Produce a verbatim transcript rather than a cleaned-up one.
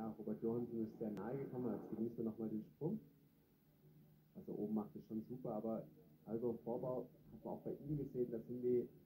ja, Robert Johansson ist sehr nahe gekommen, jetzt genießen wir nochmal den Sprung. Also oben macht es schon super, aber also Vorbau hat man auch bei ihm gesehen, da sind die